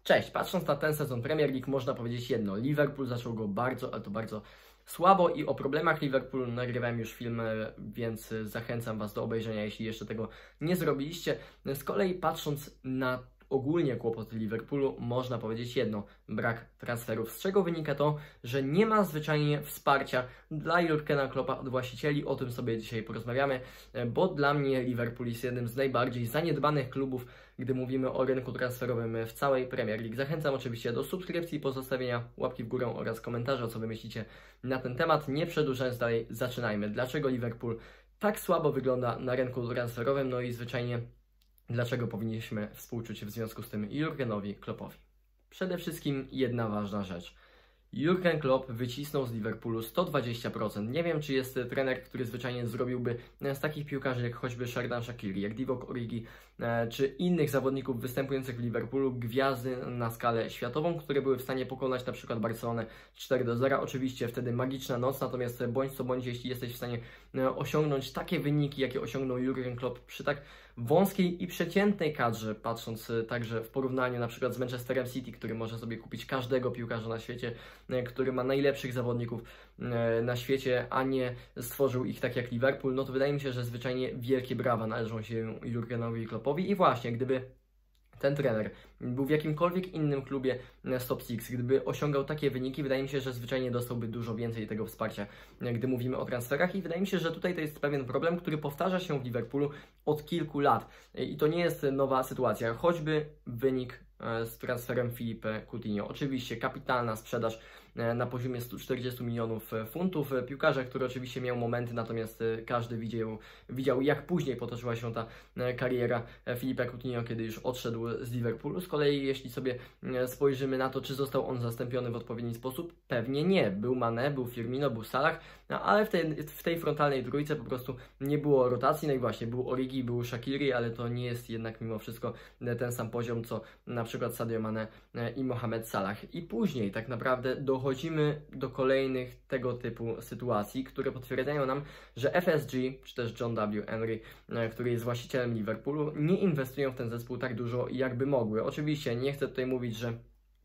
Cześć, patrząc na ten sezon Premier League można powiedzieć jedno, Liverpool zaczął go bardzo, ale to bardzo słabo i o problemach Liverpoolu nagrywałem już film, więc zachęcam Was do obejrzenia, jeśli jeszcze tego nie zrobiliście. Z kolei patrząc na ogólnie kłopoty Liverpoolu, można powiedzieć jedno, brak transferów, z czego wynika to, że nie ma zwyczajnie wsparcia dla Jurgena Kloppa od właścicieli, o tym sobie dzisiaj porozmawiamy, bo dla mnie Liverpool jest jednym z najbardziej zaniedbanych klubów, gdy mówimy o rynku transferowym w całej Premier League. Zachęcam oczywiście do subskrypcji, pozostawienia łapki w górę oraz komentarza, co Wy myślicie na ten temat. Nie przedłużając dalej, zaczynajmy. Dlaczego Liverpool tak słabo wygląda na rynku transferowym? No i zwyczajnie dlaczego powinniśmy współczuć w związku z tym Jurgenowi Kloppowi? Przede wszystkim jedna ważna rzecz. Jurgen Klopp wycisnął z Liverpoolu 120%. Nie wiem, czy jest trener, który zwyczajnie zrobiłby z takich piłkarzy jak choćby Xherdan Shaqiri, jak Divock Origi, czy innych zawodników występujących w Liverpoolu gwiazdy na skalę światową, które były w stanie pokonać na przykład Barcelonę 4-0. Oczywiście wtedy magiczna noc, natomiast bądź co bądź, jeśli jesteś w stanie osiągnąć takie wyniki, jakie osiągnął Jurgen Klopp przy tak wąskiej i przeciętnej kadrze, patrząc także w porównaniu na przykład z Manchesterem City, który może sobie kupić każdego piłkarza na świecie, który ma najlepszych zawodników na świecie, a nie stworzył ich tak jak Liverpool, no to wydaje mi się, że zwyczajnie wielkie brawa należą się Jurgenowi Kloppowi i właśnie gdyby ten trener był w jakimkolwiek innym klubie z top 6, gdyby osiągał takie wyniki, wydaje mi się, że zwyczajnie dostałby dużo więcej tego wsparcia, gdy mówimy o transferach i wydaje mi się, że tutaj to jest pewien problem, który powtarza się w Liverpoolu od kilku lat i to nie jest nowa sytuacja, choćby wynik z transferem Philippe Coutinho. Oczywiście kapitalna sprzedaż na poziomie 140 milionów funtów. Piłkarza, który oczywiście miał momenty, natomiast każdy widział jak później potoczyła się ta kariera Philippe Coutinho, kiedy już odszedł z Liverpoolu. Z kolei jeśli sobie spojrzymy na to, czy został on zastąpiony w odpowiedni sposób, pewnie nie. Był Mané, był Firmino, był Salah, ale w tej frontalnej trójce po prostu nie było rotacji. No i właśnie, był Origi, był Shaqiri, ale to nie jest jednak mimo wszystko ten sam poziom, co na przykład Sadio Mané i Mohamed Salah. I później tak naprawdę dochodzimy do kolejnych tego typu sytuacji, które potwierdzają nam, że FSG, czy też John W. Henry, który jest właścicielem Liverpoolu, nie inwestują w ten zespół tak dużo, jakby mogły. Oczywiście nie chcę tutaj mówić, że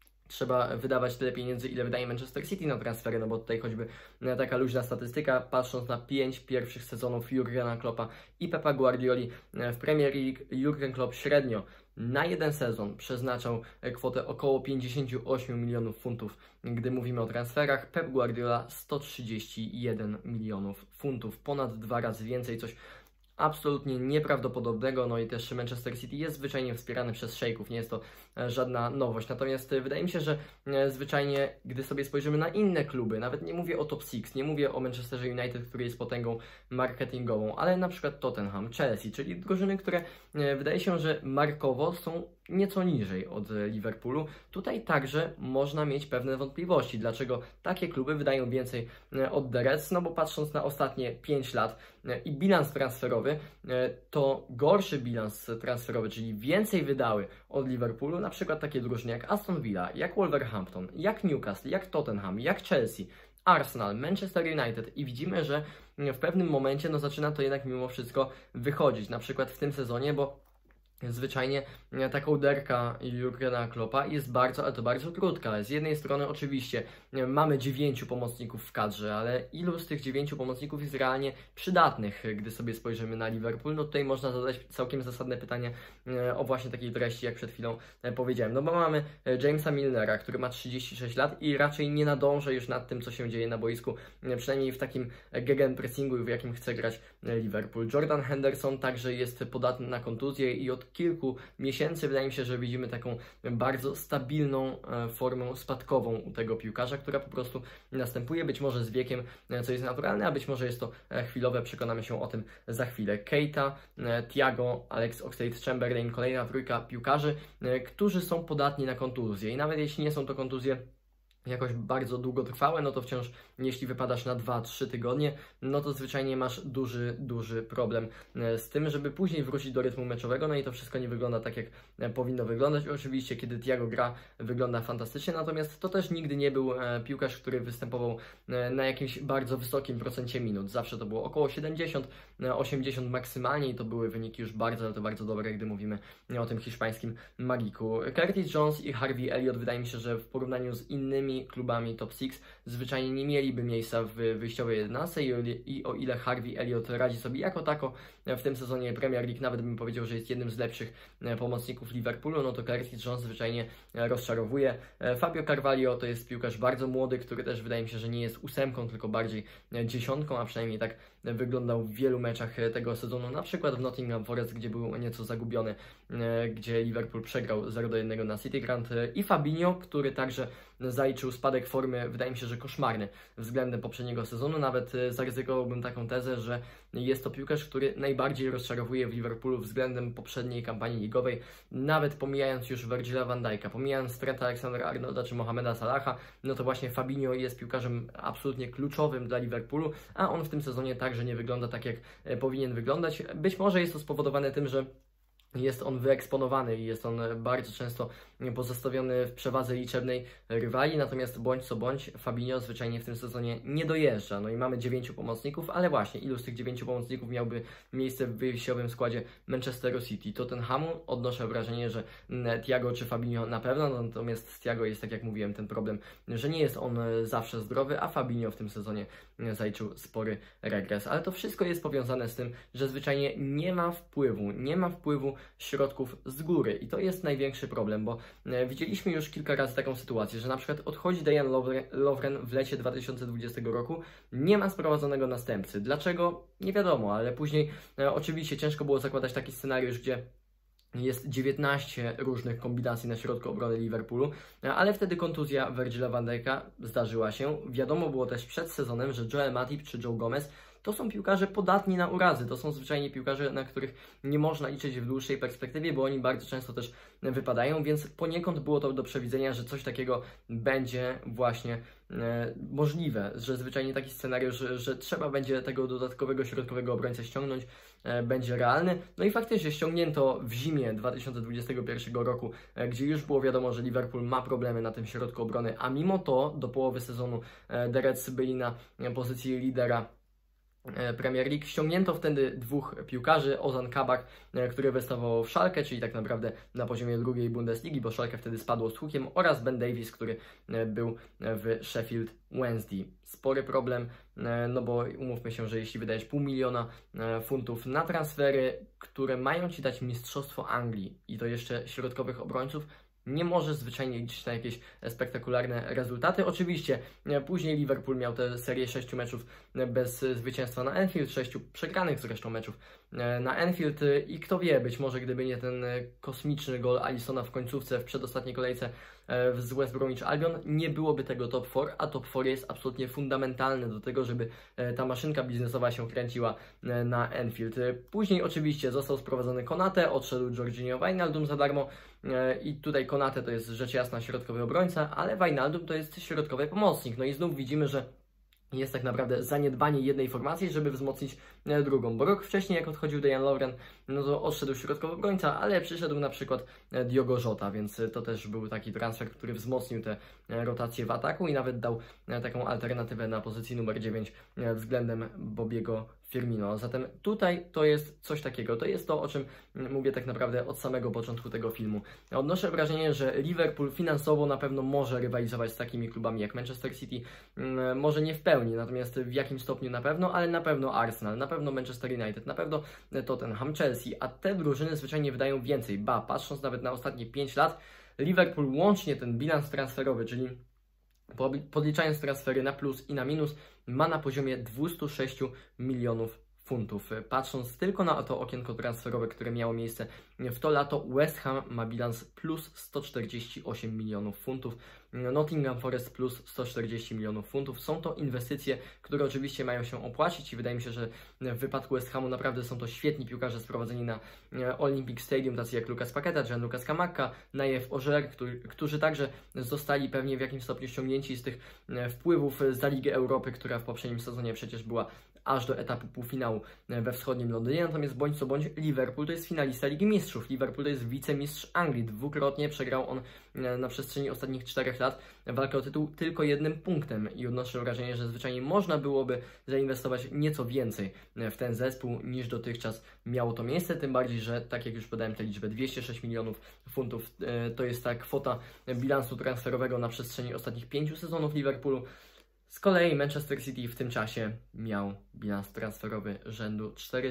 trzeba wydawać tyle pieniędzy, ile wydaje Manchester City na transfery, no bo tutaj choćby taka luźna statystyka, patrząc na 5 pierwszych sezonów Jurgena Kloppa i Pepa Guardioli w Premier League, Jurgen Klopp średnio na jeden sezon przeznaczał kwotę około 58 milionów funtów. Gdy mówimy o transferach, Pep Guardiola 131 milionów funtów, ponad 2 razy więcej, coś absolutnie nieprawdopodobnego, no i też Manchester City jest zwyczajnie wspierany przez szejków, nie jest to żadna nowość, natomiast wydaje mi się, że zwyczajnie, gdy sobie spojrzymy na inne kluby, nawet nie mówię o top 6, nie mówię o Manchesterze United, który jest potęgą marketingową, ale na przykład Tottenham, Chelsea, czyli drużyny, które wydaje się, że markowo są nieco niżej od Liverpoolu. Tutaj także można mieć pewne wątpliwości, dlaczego takie kluby wydają więcej od The Reds, no bo patrząc na ostatnie 5 lat i bilans transferowy, to gorszy bilans transferowy, czyli więcej wydały od Liverpoolu, na przykład takie drużyny jak Aston Villa, jak Wolverhampton, jak Newcastle, jak Tottenham, jak Chelsea, Arsenal, Manchester United i widzimy, że w pewnym momencie no, zaczyna to jednak mimo wszystko wychodzić, na przykład w tym sezonie, bo zwyczajnie ta kołderka Jurgena Kloppa jest bardzo, ale to bardzo krótka. Z jednej strony oczywiście mamy 9 pomocników w kadrze, ale ilu z tych 9 pomocników jest realnie przydatnych, gdy sobie spojrzymy na Liverpool? No tutaj można zadać całkiem zasadne pytanie o właśnie takiej treści, jak przed chwilą powiedziałem. No bo mamy Jamesa Milnera, który ma 36 lat i raczej nie nadąża już nad tym, co się dzieje na boisku, przynajmniej w takim gegenpressingu, w jakim chce grać Liverpool. Jordan Henderson także jest podatny na kontuzję i od kilku miesięcy wydaje mi się, że widzimy taką bardzo stabilną formę spadkową u tego piłkarza, która po prostu następuje, być może z wiekiem, co jest naturalne, a być może jest to chwilowe, przekonamy się o tym za chwilę. Keita, Thiago, Alex Oxlade-Chamberlain, kolejna trójka piłkarzy, którzy są podatni na kontuzje i nawet jeśli nie są to kontuzje jakoś bardzo długotrwałe, no to wciąż jeśli wypadasz na 2-3 tygodnie, no to zwyczajnie masz duży problem z tym, żeby później wrócić do rytmu meczowego, no i to wszystko nie wygląda tak, jak powinno wyglądać. Oczywiście, kiedy Thiago gra, wygląda fantastycznie, natomiast to też nigdy nie był piłkarz, który występował na jakimś bardzo wysokim procencie minut. Zawsze to było około 70, 80 maksymalnie i to były wyniki już bardzo dobre, gdy mówimy o tym hiszpańskim magiku. Curtis Jones i Harvey Elliott, wydaje mi się, że w porównaniu z innymi klubami top 6 zwyczajnie nie mieliby miejsca w wyjściowej 11 i o ile Harvey Elliott radzi sobie jako tako w tym sezonie Premier League, nawet bym powiedział, że jest jednym z lepszych pomocników Liverpoolu, no to Curtis Jones zwyczajnie rozczarowuje. Fabio Carvalho to jest piłkarz bardzo młody, który też wydaje mi się, że nie jest 8, tylko bardziej 10, a przynajmniej tak wyglądał w wielu meczach tego sezonu, na przykład w Nottingham Forest, gdzie był nieco zagubiony, gdzie Liverpool przegrał 0-1 na City Ground, i Fabinho, który także zaliczył spadek formy, wydaje mi się, że koszmarny względem poprzedniego sezonu. Nawet zaryzykowałbym taką tezę, że jest to piłkarz, który najbardziej rozczarowuje w Liverpoolu względem poprzedniej kampanii ligowej, nawet pomijając już Virgila van Dijk'a, pomijając Trenta Alexander-Arnolda czy Mohameda Salaha, no to właśnie Fabinho jest piłkarzem absolutnie kluczowym dla Liverpoolu, a on w tym sezonie także nie wygląda tak, jak powinien wyglądać. Być może jest to spowodowane tym, że jest on wyeksponowany i jest on bardzo często pozostawiony w przewadze liczebnej rywali, natomiast bądź co bądź Fabinho zwyczajnie w tym sezonie nie dojeżdża. No i mamy 9 pomocników, ale właśnie ilu z tych 9 pomocników miałby miejsce w wyjściowym składzie Manchesteru City? Tottenhamu odnoszę wrażenie, że Thiago czy Fabinho na pewno, natomiast z Thiago jest, tak jak mówiłem, ten problem, że nie jest on zawsze zdrowy, a Fabinho w tym sezonie zaliczył spory regres. Ale to wszystko jest powiązane z tym, że zwyczajnie nie ma wpływu środków z góry i to jest największy problem, bo widzieliśmy już kilka razy taką sytuację, że na przykład odchodzi Dejan Lovren w lecie 2020 roku, nie ma sprowadzonego następcy. Dlaczego? Nie wiadomo, ale później oczywiście ciężko było zakładać taki scenariusz, gdzie jest 19 różnych kombinacji na środku obrony Liverpoolu, ale wtedy kontuzja Virgila van Dijk'a zdarzyła się. Wiadomo było też przed sezonem, że Joel Matip czy Joe Gomez to są piłkarze podatni na urazy, to są zwyczajnie piłkarze, na których nie można liczyć w dłuższej perspektywie, bo oni bardzo często też wypadają, więc poniekąd było to do przewidzenia, że coś takiego będzie właśnie możliwe, że zwyczajnie taki scenariusz, że trzeba będzie tego dodatkowego środkowego obrońcę ściągnąć, będzie realny. No i faktycznie ściągnięto w zimie 2021 roku, gdzie już było wiadomo, że Liverpool ma problemy na tym środku obrony, a mimo to do połowy sezonu The Reds byli na pozycji lidera Premier League. Ściągnięto wtedy dwóch piłkarzy, Ozan Kabak, który występował w Schalke, czyli tak naprawdę na poziomie drugiej Bundesligi, bo Schalke wtedy spadło z hukiem, oraz Ben Davies, który był w Sheffield Wednesday. Spory problem, no bo umówmy się, że jeśli wydajesz $500 000 na transfery, które mają Ci dać mistrzostwo Anglii i to jeszcze środkowych obrońców, nie możesz zwyczajnie liczyć na jakieś spektakularne rezultaty. Oczywiście później Liverpool miał tę serię 6 meczów bez zwycięstwa na Anfield, 6 przegranych zresztą meczów na Anfield i kto wie, być może gdyby nie ten kosmiczny gol Alissona w końcówce w przedostatniej kolejce z West Bromwich Albion, nie byłoby tego top 4, a top 4 jest absolutnie fundamentalny do tego, żeby ta maszynka biznesowa się kręciła na Anfield. Później oczywiście został sprowadzony Konate, odszedł Jorginho Wijnaldum za darmo i tutaj Konate to jest rzecz jasna środkowy obrońca, ale Wijnaldum to jest środkowy pomocnik. No i znów widzimy, że jest tak naprawdę zaniedbanie jednej formacji, żeby wzmocnić drugą, bo rok wcześniej jak odchodził Dejan Lovren, no to odszedł środkowy obrońca, ale przyszedł na przykład Diogo Jota, więc to też był taki transfer, który wzmocnił te rotacje w ataku i nawet dał taką alternatywę na pozycji numer 9 względem Bobiego Firmino. Zatem tutaj to jest coś takiego, to jest to, o czym mówię tak naprawdę od samego początku tego filmu. Odnoszę wrażenie, że Liverpool finansowo na pewno może rywalizować z takimi klubami jak Manchester City, może nie w pełni, natomiast w jakim stopniu na pewno, ale na pewno Arsenal, na pewno Manchester United, na pewno Tottenham, Chelsea, a te drużyny zwyczajnie wydają więcej. Patrząc nawet na ostatnie 5 lat, Liverpool łącznie ten bilans transferowy, czyli podliczając transfery na plus i na minus, ma na poziomie 206 milionów funtów. Patrząc tylko na to okienko transferowe, które miało miejsce w to lato, West Ham ma bilans plus 148 milionów funtów, Nottingham Forest plus 140 milionów funtów. Są to inwestycje, które oczywiście mają się opłacić i wydaje mi się, że w wypadku West Hamu naprawdę są to świetni piłkarze sprowadzeni na Olympic Stadium, tacy jak Lucas Paqueta, Gianluca Scamacca, Nayef Ożeer, którzy także zostali pewnie w jakimś stopniu ściągnięci z tych wpływów za Ligę Europy, która w poprzednim sezonie przecież była aż do etapu półfinału we wschodnim Londynie. Natomiast bądź co bądź, Liverpool to jest finalista Ligi Mistrzów. Liverpool to jest wicemistrz Anglii. Dwukrotnie przegrał on na przestrzeni ostatnich 4 lat walkę o tytuł tylko 1 punktem i odnoszę wrażenie, że zwyczajnie można byłoby zainwestować nieco więcej w ten zespół niż dotychczas miało to miejsce, tym bardziej, że tak jak już podałem tę liczbę, 206 milionów funtów to jest ta kwota bilansu transferowego na przestrzeni ostatnich 5 sezonów Liverpoolu. Z kolei Manchester City w tym czasie miał bilans transferowy rzędu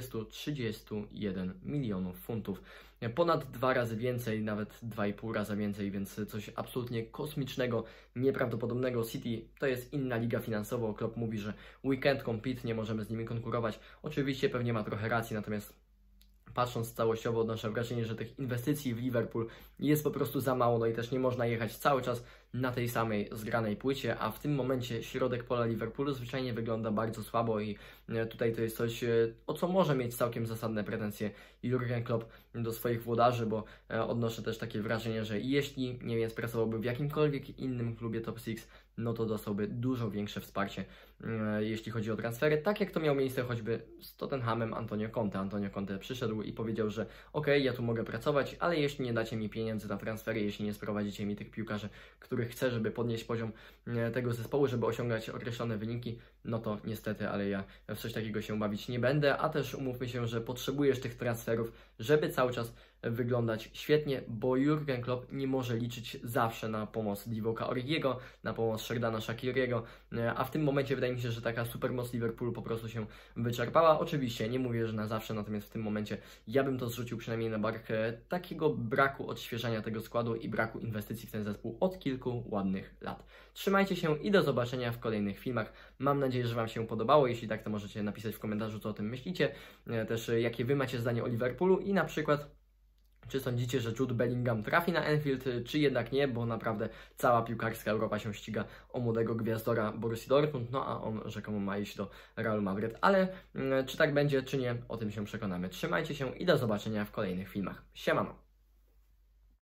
431 milionów funtów. Ponad 2 razy więcej, nawet 2,5 razy więcej, więc coś absolutnie kosmicznego, nieprawdopodobnego. City to jest inna liga finansowo. Klopp mówi, że we can't compete, nie możemy z nimi konkurować. Oczywiście pewnie ma trochę racji, natomiast patrząc całościowo odnoszę wrażenie, że tych inwestycji w Liverpool jest po prostu za mało, no i też nie można jechać cały czas na tej samej zgranej płycie, a w tym momencie środek pola Liverpoolu zwyczajnie wygląda bardzo słabo i tutaj to jest coś, o co może mieć całkiem zasadne pretensje Jurgen Klopp do swoich włodarzy, bo odnoszę też takie wrażenie, że jeśli Niemiec pracowałby w jakimkolwiek innym klubie top 6, no to dostałby dużo większe wsparcie, jeśli chodzi o transfery, tak jak to miało miejsce choćby z Tottenhamem Antonio Conte. Antonio Conte przyszedł i powiedział, że okej, ja tu mogę pracować, ale jeśli nie dacie mi pieniędzy na transfery, jeśli nie sprowadzicie mi tych piłkarzy, których chcę, żeby podnieść poziom tego zespołu, żeby osiągać określone wyniki, no to niestety, ale ja w coś takiego się bawić nie będę, a też umówmy się, że potrzebujesz tych transferów, żeby cały czas wyglądać świetnie, bo Jurgen Klopp nie może liczyć zawsze na pomoc Divoka Origiego, na pomoc Sherdana Shaqiriego, a w tym momencie wydaje mi się, że taka supermoc Liverpoolu po prostu się wyczerpała. Oczywiście nie mówię, że na zawsze, natomiast w tym momencie ja bym to zrzucił przynajmniej na bark takiego braku odświeżania tego składu i braku inwestycji w ten zespół od kilku ładnych lat. Trzymajcie się i do zobaczenia w kolejnych filmach. Mam nadzieję, że Wam się podobało. Jeśli tak, to możecie napisać w komentarzu, co o tym myślicie. Też jakie Wy macie zdanie o Liverpoolu i na przykład czy sądzicie, że Jude Bellingham trafi na Anfield, czy jednak nie, bo naprawdę cała piłkarska Europa się ściga o młodego gwiazdora Borussii Dortmund, no a on rzekomo ma iść do Realu Madryt, ale czy tak będzie, czy nie, o tym się przekonamy. Trzymajcie się i do zobaczenia w kolejnych filmach. Siemano!